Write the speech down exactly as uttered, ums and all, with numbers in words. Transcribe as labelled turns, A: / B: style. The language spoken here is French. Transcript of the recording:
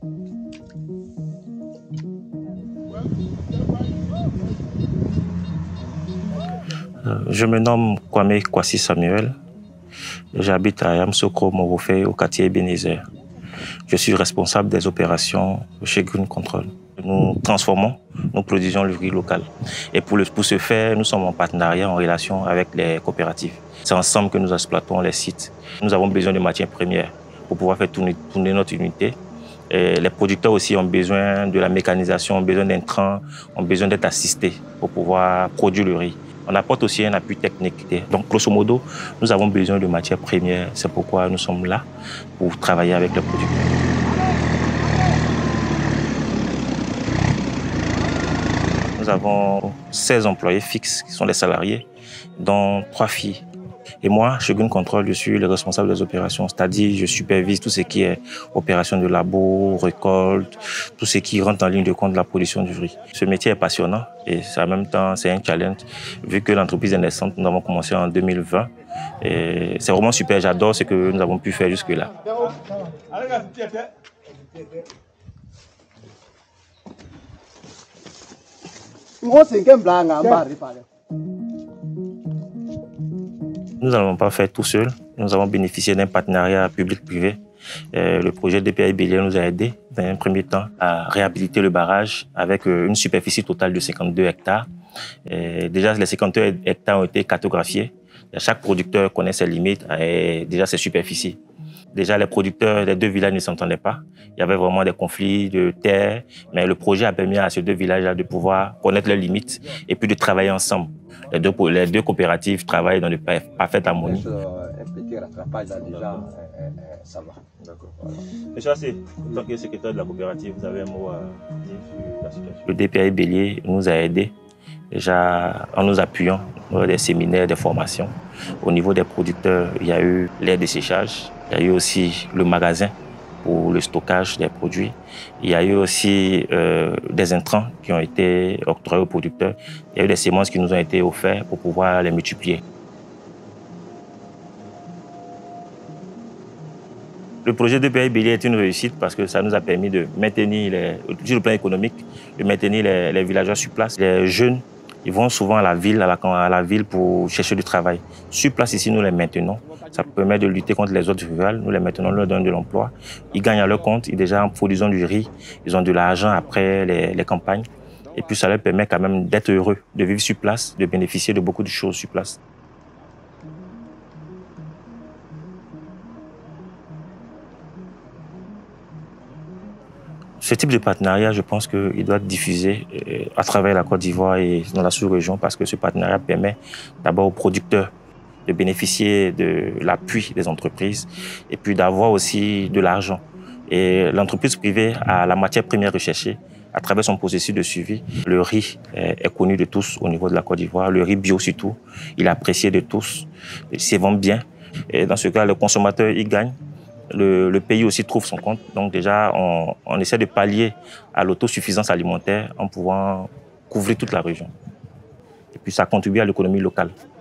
A: Je me nomme Kwame Kwasi Samuel. J'habite à Yamsokro, Morofé, au quartier Ebenezer. Je suis responsable des opérations chez Green Control. Nous transformons, nous produisons le riz local. Et pour, le, pour ce faire, nous sommes en partenariat, en relation avec les coopératives. C'est ensemble que nous exploitons les sites. Nous avons besoin de matières premières pour pouvoir faire tourner, tourner notre unité. Et les producteurs aussi ont besoin de la mécanisation, ont besoin d'intrants, ont besoin d'être assistés pour pouvoir produire le riz. On apporte aussi un appui technique. Donc, grosso modo, nous avons besoin de matières premières. C'est pourquoi nous sommes là pour travailler avec les producteurs. Nous avons seize employés fixes qui sont des salariés, dont trois filles. Et moi, chez Green Control, je suis le responsable des opérations, c'est-à-dire je supervise tout ce qui est opération de labo, récolte, tout ce qui rentre en ligne de compte de la production du riz. Ce métier est passionnant et en même temps, c'est un challenge. Vu que l'entreprise est naissante, nous avons commencé en deux mille vingt. Et c'est vraiment super, j'adore ce que nous avons pu faire jusque-là. Nous n'avons pas fait tout seul. Nous avons bénéficié d'un partenariat public-privé. Le projet D P I Bélier nous a aidés, dans un premier temps, à réhabiliter le barrage avec une superficie totale de cinquante-deux hectares. Et déjà, les cinquante-deux hectares ont été cartographiés. Chaque producteur connaît ses limites et déjà ses superficies. Déjà, les producteurs des deux villages ne s'entendaient pas. Il y avait vraiment des conflits de terre, mais le projet a permis à ces deux villages de pouvoir connaître leurs limites et puis de travailler ensemble. Les deux, les deux coopératives travaillent dans de parfaite harmonie.
B: Impliquer rattrapage, déjà, ça va.
A: D'accord. Monsieur Assé, en tant que secrétaire de la coopérative, vous avez un mot à dire sur la situation? Le D P I Bélier nous a aidés, déjà en nous appuyant dans des séminaires, des formations. Au niveau des producteurs, il y a eu l'aire de séchage, il y a eu aussi le magasin pour le stockage des produits. Il y a eu aussi euh, des intrants qui ont été octroyés aux producteurs. Il y a eu des semences qui nous ont été offertes pour pouvoir les multiplier. Le projet de D P I Bélier est une réussite parce que ça nous a permis de maintenir, les, sur le plan économique, de maintenir les, les villageois sur place. Les jeunes, ils vont souvent à la ville, à la, à la ville pour chercher du travail. Sur place, ici, nous les maintenons. Ça permet de lutter contre les autres rurales. Nous les maintenons, nous leur donnons de l'emploi. Ils gagnent à leur compte. Ils, déjà, en produisant du riz, ils ont de l'argent après les, les campagnes. Et puis, ça leur permet quand même d'être heureux, de vivre sur place, de bénéficier de beaucoup de choses sur place. Ce type de partenariat, je pense qu'il doit être diffusé à travers la Côte d'Ivoire et dans la sous-région parce que ce partenariat permet d'abord aux producteurs de bénéficier de l'appui des entreprises et puis d'avoir aussi de l'argent. Et l'entreprise privée a la matière première recherchée à travers son processus de suivi. Le riz est connu de tous au niveau de la Côte d'Ivoire, le riz bio surtout, il est apprécié de tous, il se vend bien. Et dans ce cas, le consommateur y gagne. Le, le pays aussi trouve son compte. Donc déjà, on, on essaie de pallier à l'autosuffisance alimentaire en pouvant couvrir toute la région. Et puis ça contribue à l'économie locale.